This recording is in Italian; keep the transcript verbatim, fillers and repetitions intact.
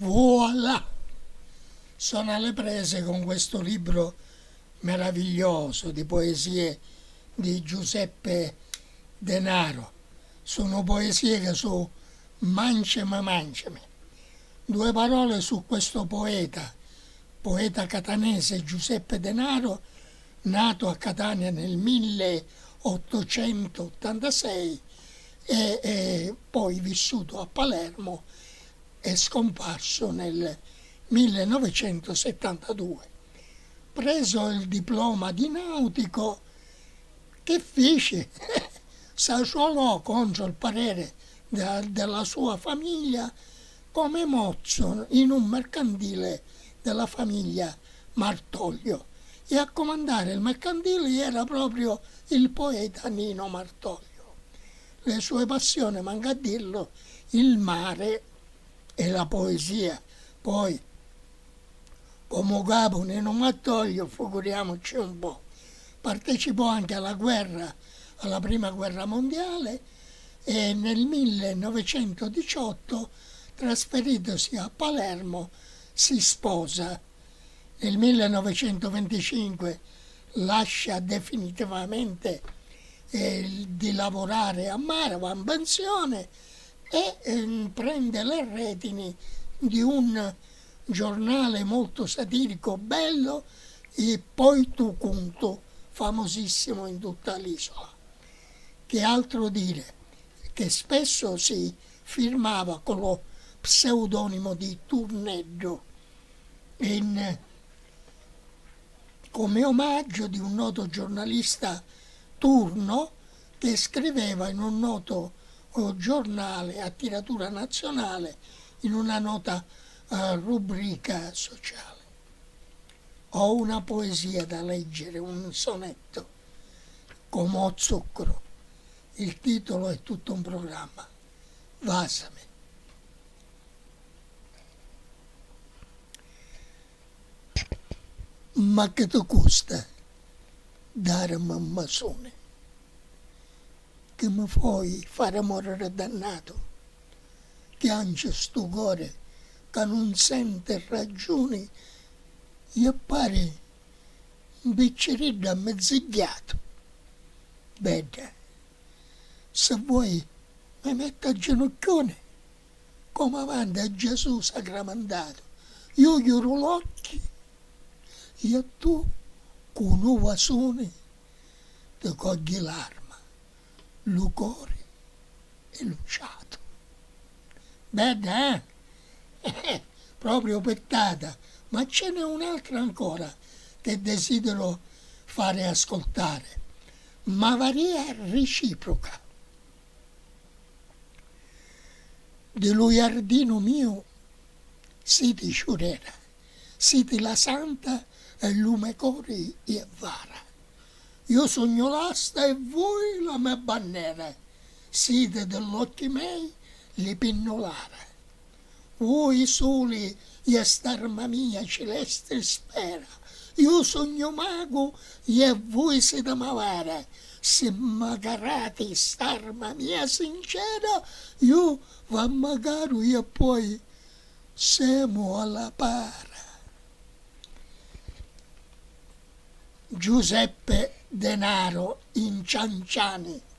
Voilà! Sono alle prese con questo libro meraviglioso di poesie di Giuseppe Denaro. Sono poesie che sono manceme manceme. Due parole su questo poeta, poeta catanese Giuseppe Denaro, nato a Catania nel milleottocentottantasei e, e poi vissuto a Palermo e scomparso nel millenovecentosettantadue. Preso il diploma di nautico, che fece? S'arruolò contro il parere de- della sua famiglia come mozzo in un mercantile della famiglia Martoglio, e a comandare il mercantile era proprio il poeta Nino Martoglio. Le sue passioni, manca a dirlo, il mare e la poesia. Poi, come capo Nino Martoglio, figuriamoci un po', partecipò anche alla guerra, alla prima guerra mondiale, e nel millenovecentodiciotto, trasferitosi a Palermo, si sposa. Nel millenovecentoventicinque lascia definitivamente eh, di lavorare a mare, va in pensione e eh, prende le redini di un giornale molto satirico, bello, e Poi tu conto, famosissimo in tutta l'isola. Che altro dire? Che spesso si firmava con lo pseudonimo di Turneddo, in, come omaggio di un noto giornalista turno che scriveva in un noto uh, giornale a tiratura nazionale, in una nota uh, rubrica sociale. Ho una poesia da leggere, un sonetto, come ho zucchero. Il titolo è tutto un programma. Vasame. Ma che ti costa darmi un masone? Che mi puoi fare morire dannato? Che anche sto cuore che non sente ragioni gli appare un biccerino ammezzigliato. Bene, se vuoi mi metto a ginocchione come avanti a Gesù sacramentato. Io chiudo l'occhio e tu con un vasone ti cogli l'arma, il cuore e luciato. Bene, eh? Proprio pettata, ma ce n'è un'altra ancora che desidero fare ascoltare. Maria reciproca. Di lui ardino mio, siti ciurera, siti la santa e lume cori e vara. Io sogno l'asta e voi la mia bannera, site dell'occhi miei li pinnolara. Voi soli e starma mia celeste spera, io sogno mago e voi siete mavara. Se magarate starma mia sincera, io va magari e poi siamo alla para. Giuseppe Denaro in Cianciani.